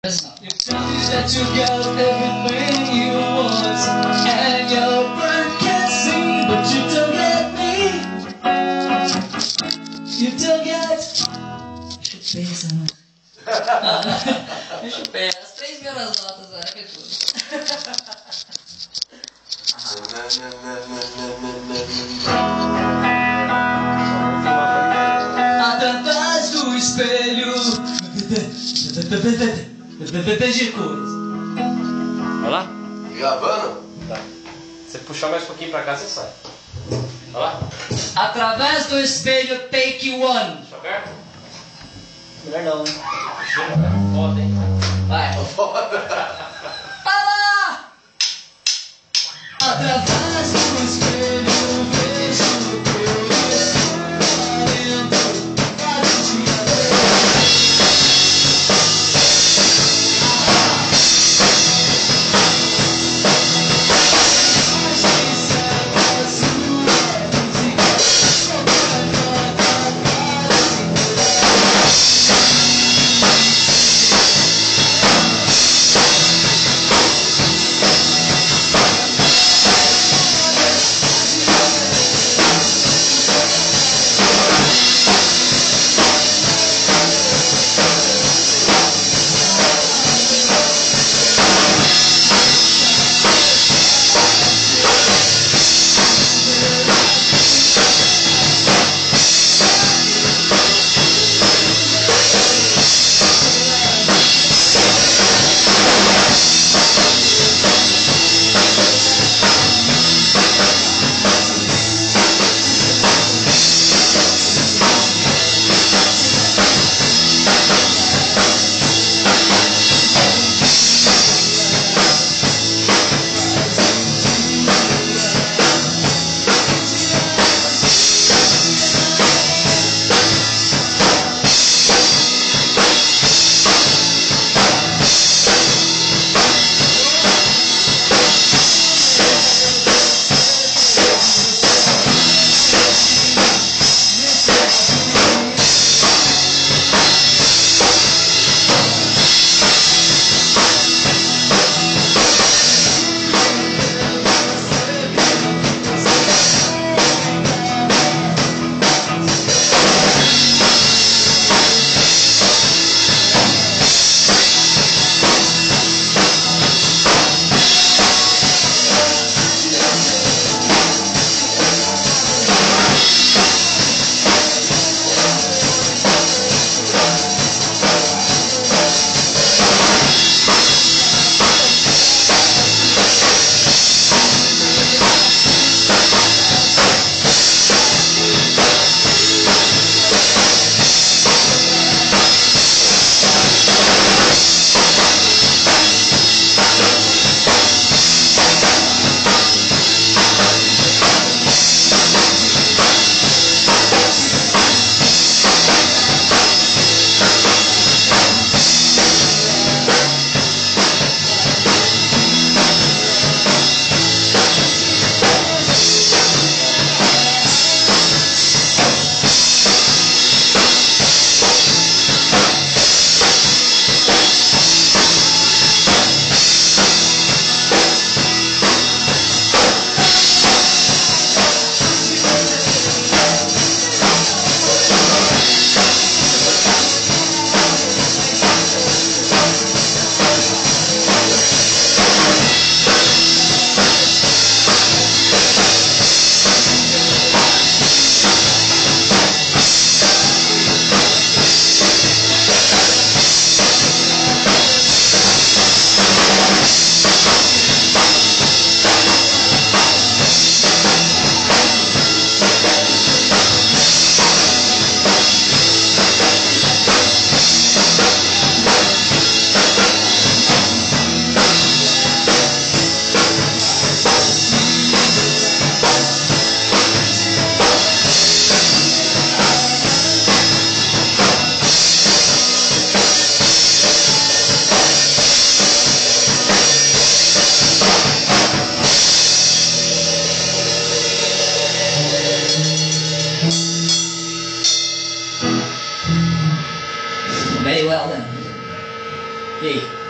You tell me that you got everything you want, and your brain can't see, but you don't get me. You don't get. Chupei essa, mano. Eu chupei as 3 primeiras notas, né? Que tudo. Através do espelho. De cores. Vai lá? Gravando? Tá. Você puxar mais um pouquinho pra cá, você sai. Vai lá. Através do espelho, take one. Deixa perto. Melhor não, né? Foda, hein? Vai. Fala! Através do espelho, vejo o teu rosto clarendo cada dia.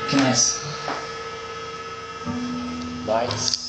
Que mais? Nice.